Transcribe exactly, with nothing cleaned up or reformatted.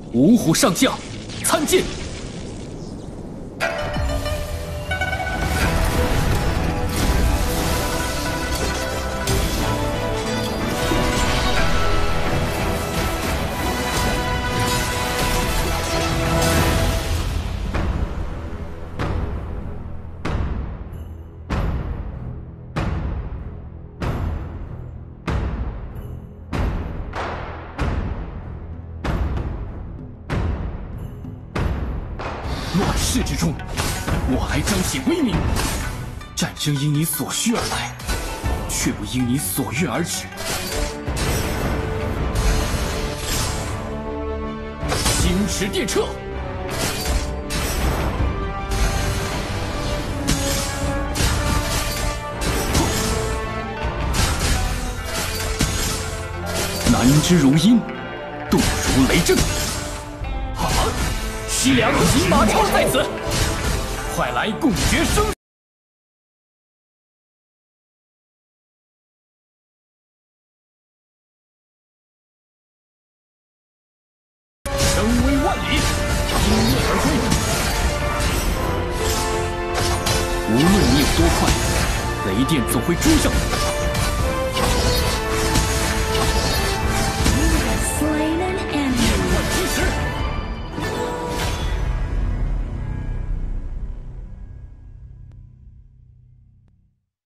五虎上将，参见。乱世之中，我来彰显威名。战争因你所需而来，却不因你所愿而止。星驰电掣，南之如鹰，动如雷震。好，西凉金马超在此，快来共决生死！声威万里，迎面而归。无论你有多快，雷电总会追上你。